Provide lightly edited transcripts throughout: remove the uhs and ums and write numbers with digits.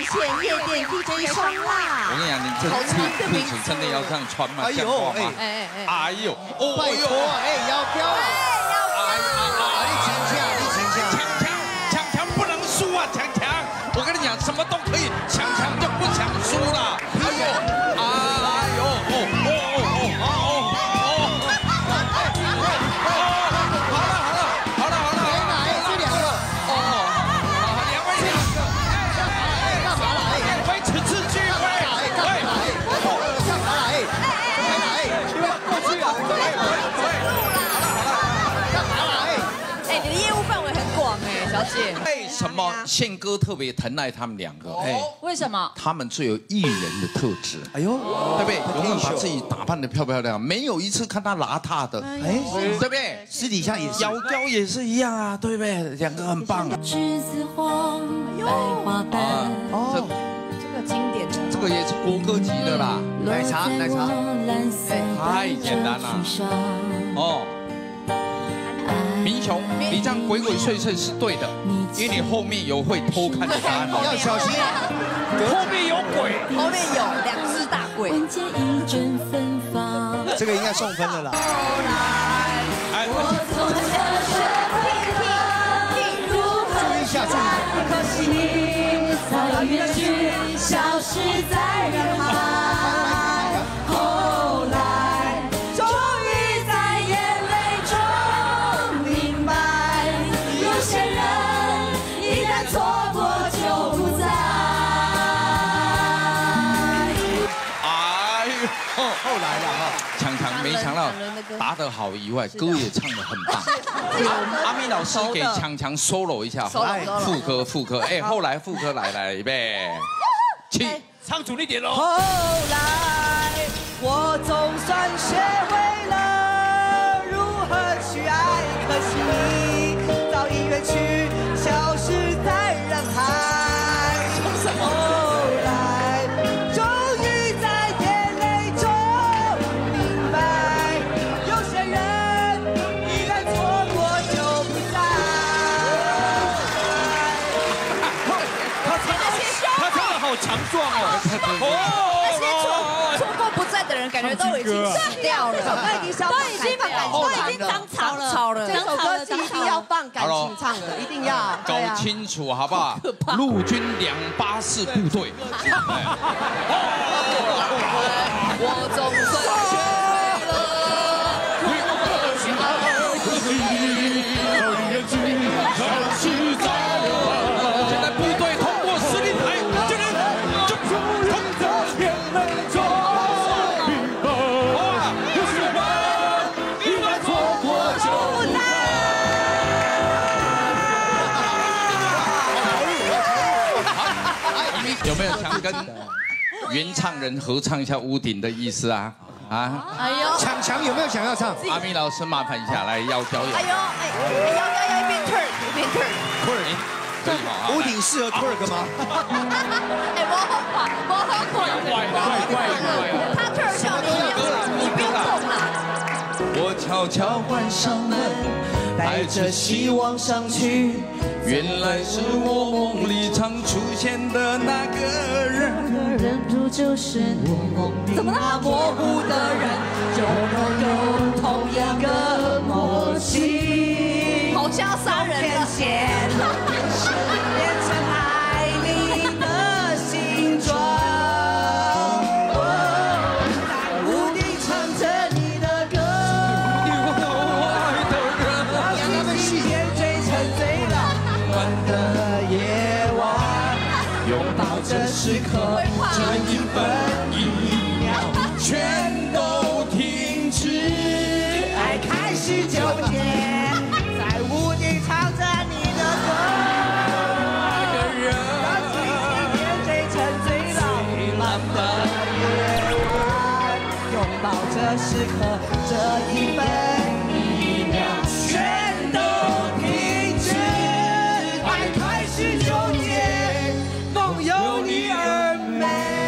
前夜店 DJ 双辣。 我跟你讲，你这裤子真的要这样穿吗？哎呦，哎呦， 拜托，要不要？你强强不能输啊，强强！我跟你讲，什么都可以，强强就不想输了。为什么宪哥特别疼爱他们两个？ 为什么？ 他们最有艺人的特质。哎呦，对不对？永远把自己打扮得漂漂亮亮，没有一次看他邋遢的。对不对？ 私底下也是， 姚雕也是一样啊，对不对？两个很棒。 栀子花，百花瓣。 这个经典的， 这个也是国歌级的啦。 奶茶， 太简单了。哦。民雄，你这样鬼鬼祟祟是对的，因为你后面有会偷看的答案， 要小心。 后面有鬼， 后面有2只大鬼。 这个应该送分了啦。注意一下，消失在人海。后来了哈，强没想到答得好以外，歌也唱得很棒。阿咪老师给强 solo 一下，副歌，后来副歌来预备，起，唱主力点喽。 后来我总算学会了如何去爱，可惜你早已远去，消失在人海。后来终于在眼泪中明白，有些人一旦错过就不再。 他唱得好强壮哦。 错过不在的人，感觉都已经死掉了，都已经当草了。这首歌是一定要放感情唱的，一定要搞清楚好不好？陆军284部队。 我总算学会了。 现在部队通过司令台，就通过天门中。有没有想跟原唱人合唱一下《屋顶》的意思啊？啊！ 哎呦， 强有没有想要唱？ 阿咪老师麻烦一下，来要表演。 哎呦，要一边 turn 一边 turn。 可以吗？ 屋顶适合 twerk 吗？ 哎，我好怪。他 turn 笑你不用动啦。 我悄悄关上门，带着希望上去。原来是我梦里常出现的那个人， 忍住就是你梦里那模糊的人，就能有同样的默契。 好像要杀人了。变成爱你的形状。在屋顶唱着你的歌，让他们细点追成最浪漫的夜晚，拥抱这时刻，这1分1秒全都停止，爱开始纠结，在屋顶唱着你的歌，让细点追成最浪漫的夜晚，拥抱这时刻，这1分1秒全都停止，爱开始纠结，梦有你而美。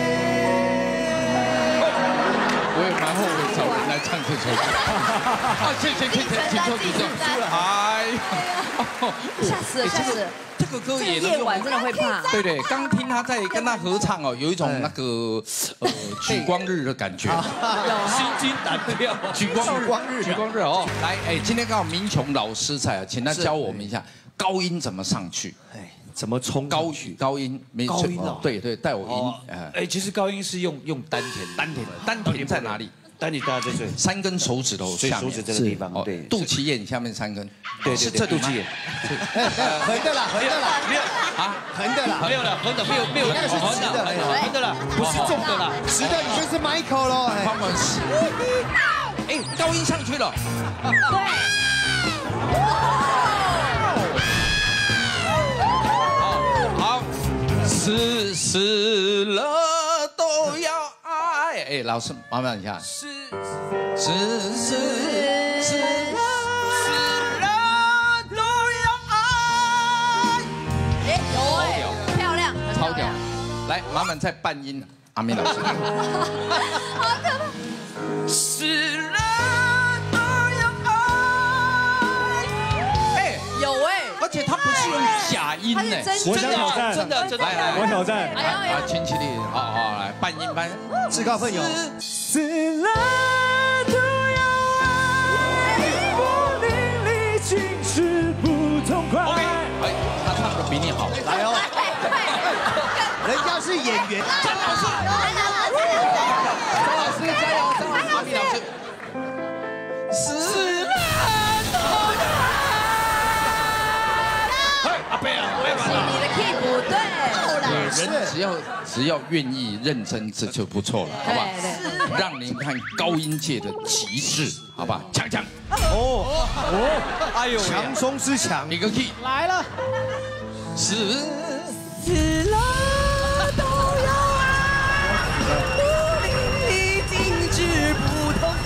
我也蛮后悔找人来唱这首歌。谢谢，请坐，请坐。哎， 吓死了，吓死了。 这个歌也夜晚真的会怕。 对对，刚听他在跟他合唱哦，有一种那个举光日的感觉， 心惊胆跳。 举光日哦。来，哎，今天刚好民雄老师在，请他教我们一下高音怎么上去。 哎，怎么冲高音？ 高音哦。 对对，带我音。 哎，其实高音是用丹田在哪里？ 丹田大家在这里 ，3根手指头下面， 手指这个地方，对， 肚脐眼下面3根， 对， 是这肚脐眼， 横的啦， 没有啊， 横的啦， 没有了，横的没有， 那个是直的， 横的啦，不是重的啦， 直的你就是 Michael 咯， 放稳是，哎，高音上去了， 对， 好，死了都要爱，哎，老师麻烦一下，死了都要爱， 哎，有哎，漂亮， 超屌，来麻烦再半音，阿明老师， 好可怕， 死了都要爱，哎， 有哎， 而且他不是用假音呢， 我想挑战，真的， 来， 我挑战， 哎呦， 亲戚力，好，来半音， 自告奋勇。 死了都要爱，不淋漓尽致不痛快。 哎，他唱的比你好， 来哦，人家是演员， 张老师加油，张老师，阿明老师，死了都要爱，阿贝啊， 是你的 key 不对， 人只要愿意认真，这就不错了，好吧？让您看高音界的极致，好吧？强， 哎呦，强中之强， 一个 key 来了， 死了都要爱，不淋漓尽致不痛快。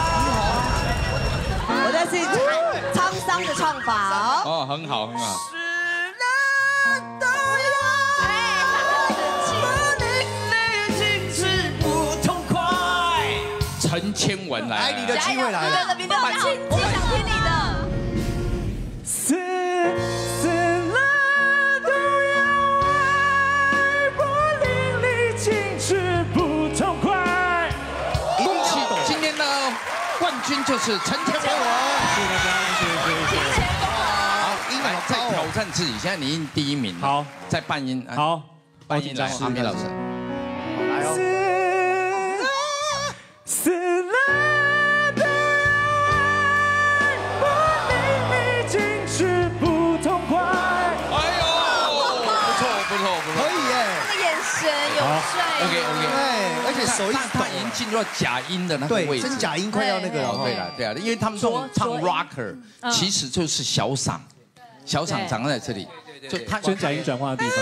我在自己沧桑的唱法哦。 哦，很好。陈千文来， 哎，你的机会来了， 我想听你的。 死了都要爱，不淋漓尽致不痛快。 恭喜今天的冠军就是陈千文。 谢谢大家，谢谢。 好，来再挑战自己，现在你已经第1名了。 好， 再半音。 好， 半音来，阿明老师。 来哦。 死了都要爱，不淋漓尽致不痛快。 哎呦，不错， 可以耶， 这个眼神有帅。 OK， 哎，而且手一直抖他已经进入到假音的那个位对， 置， 真假音快要那个了。 对啊，因为他们唱 rocker， 其实就是小嗓长在这里，就他真假音转换的地方。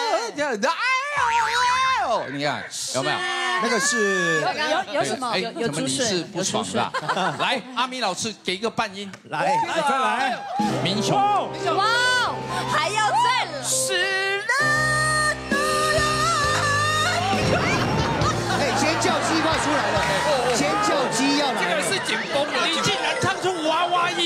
你看有没有？ 那个是有什么？有怎么你是不爽的？来，阿明老师给一个半音， 来再来， 民雄。 哇，还要再死了都要哎，尖叫鸡快出来了，尖叫鸡要来了， 这个是紧绷的，你竟然唱出娃娃音。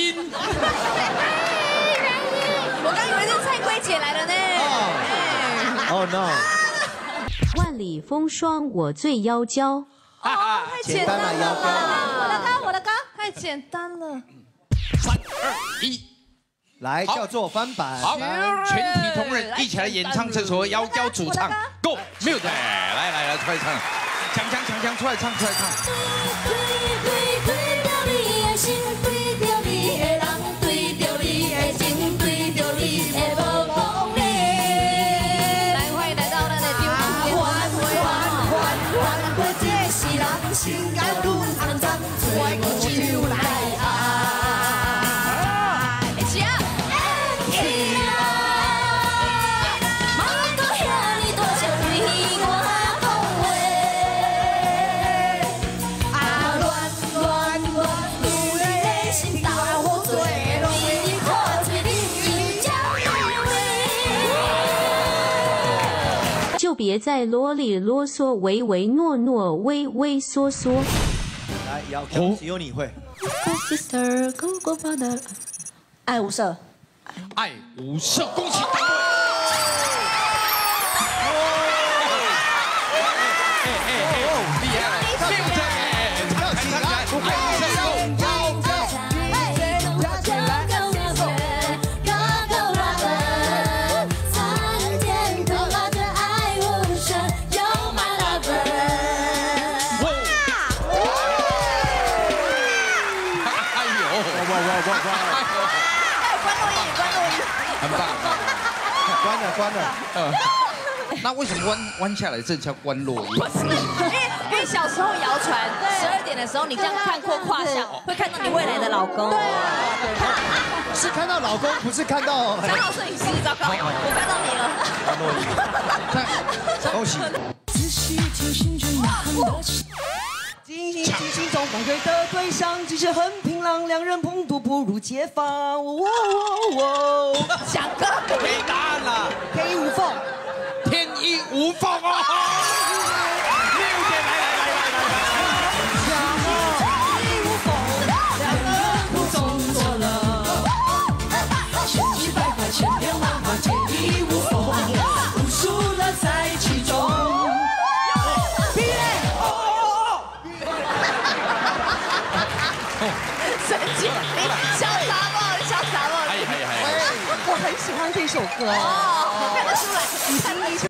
我刚以为是蔡圭姐来了呢。 Oh no！ 万里风霜我最妖娇。 哦，太简单了，我的歌太简单了。 3、2、1， 来叫做翻版。 好，全体同仁一起来演唱这首妖娇主唱 ，Go Music， 来出来唱，强出来唱。 心肝愈肮脏，找我就来爱。一起啊！一起啊！莫搁遐尼大声对我讲话，啊乱，愈来的心大好做，容易看出你真就别再啰里啰嗦，唯唯诺诺，畏畏缩缩。 来，摇只有你会。 爱无赦， 爱无赦，恭喜单位。 很棒， 关了。 那为什么弯下来这叫关落音？ 因为小时候谣传，12点的时候你这样看过胯下，会看到你未来的老公。对啊， 是看到老公，不是看到。 看到摄影师，糟糕，我看到你了。 恭喜。 惊心中满月的对象，即使很平朗，两人碰度不如街坊。 翔哥， 没答案了， 天衣无缝， 天衣无缝哦！6点来， 天衣无缝，两人不中错了，千奇百怪，千变万化，天衣无缝，无数了在其中。 神经病，潇洒不？ 还。 我很喜欢这首歌哦，看得出来， 已经